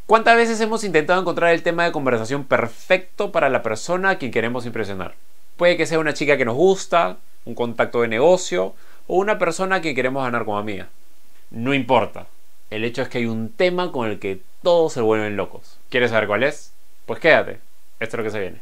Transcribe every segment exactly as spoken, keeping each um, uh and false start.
¿Cuántas veces hemos intentado encontrar el tema de conversación perfecto para la persona a quien queremos impresionar? Puede que sea una chica que nos gusta, un contacto de negocio o una persona a quien queremos ganar como amiga. No importa. El hecho es que hay un tema con el que todos se vuelven locos. ¿Quieres saber cuál es? Pues quédate. Esto es lo que se viene.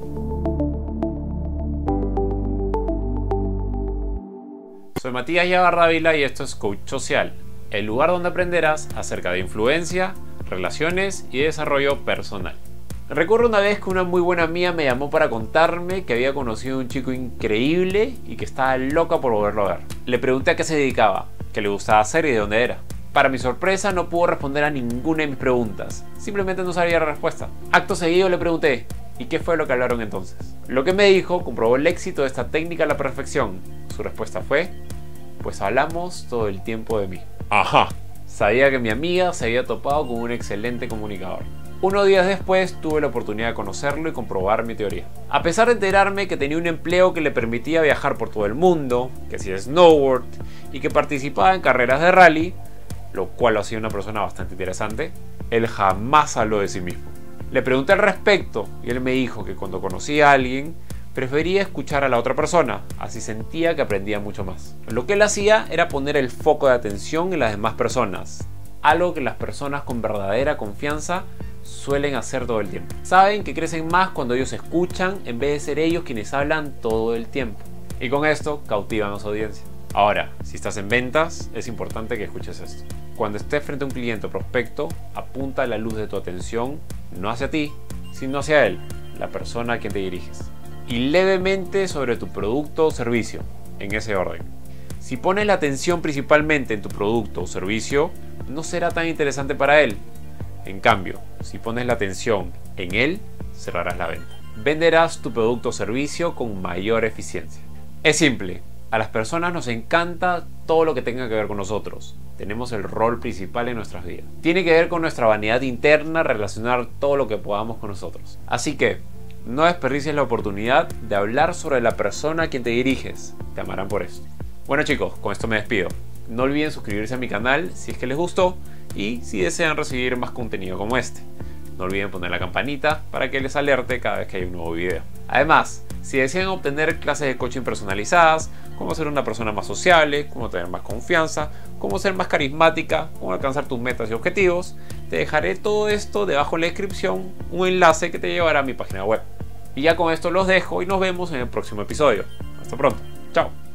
Soy Matías Yabarrávila y esto es Coach Social, el lugar donde aprenderás acerca de influencia, relaciones y desarrollo personal. Recuerdo una vez que una muy buena amiga me llamó para contarme que había conocido a un chico increíble y que estaba loca por volverlo a ver. Le pregunté a qué se dedicaba, qué le gustaba hacer y de dónde era. Para mi sorpresa no pudo responder a ninguna de mis preguntas, simplemente no sabía la respuesta. Acto seguido le pregunté, ¿y qué fue lo que hablaron entonces? Lo que me dijo comprobó el éxito de esta técnica a la perfección. Su respuesta fue, pues hablamos todo el tiempo de mí. Ajá. Sabía que mi amiga se había topado con un excelente comunicador. Unos días después tuve la oportunidad de conocerlo y comprobar mi teoría. A pesar de enterarme que tenía un empleo que le permitía viajar por todo el mundo, que hacía snowboard y que participaba en carreras de rally, lo cual lo hacía una persona bastante interesante, él jamás habló de sí mismo. Le pregunté al respecto y él me dijo que cuando conocía a alguien prefería escuchar a la otra persona, así sentía que aprendía mucho más. Lo que él hacía era poner el foco de atención en las demás personas, algo que las personas con verdadera confianza suelen hacer todo el tiempo. Saben que crecen más cuando ellos escuchan en vez de ser ellos quienes hablan todo el tiempo. Y con esto cautivan a su audiencia. Ahora, si estás en ventas, es importante que escuches esto. Cuando estés frente a un cliente o prospecto, apunta la luz de tu atención no hacia ti, sino hacia él, la persona a quien te diriges. Y levemente sobre tu producto o servicio, en ese orden. Si pones la atención principalmente en tu producto o servicio, no será tan interesante para él. En cambio, si pones la atención en él, cerrarás la venta. Venderás tu producto o servicio con mayor eficiencia. Es simple, a las personas nos encanta todo lo que tenga que ver con nosotros. Tenemos el rol principal en nuestras vidas. Tiene que ver con nuestra vanidad interna relacionar todo lo que podamos con nosotros. Así que, no desperdicies la oportunidad de hablar sobre la persona a quien te diriges. Te amarán por esto. Bueno chicos, con esto me despido. No olviden suscribirse a mi canal si es que les gustó y si desean recibir más contenido como este. No olviden poner la campanita para que les alerte cada vez que hay un nuevo video. Además, si desean obtener clases de coaching personalizadas, cómo ser una persona más sociable, cómo tener más confianza, cómo ser más carismática, cómo alcanzar tus metas y objetivos, te dejaré todo esto debajo en la descripción, un enlace que te llevará a mi página web. Y ya con esto los dejo y nos vemos en el próximo episodio. Hasta pronto. Chao.